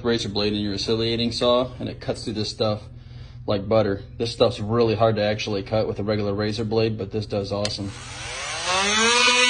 razor blade in your ciliating saw, and it cuts through this stuff like butter. This stuff's really hard to actually cut with a regular razor blade, but this does awesome.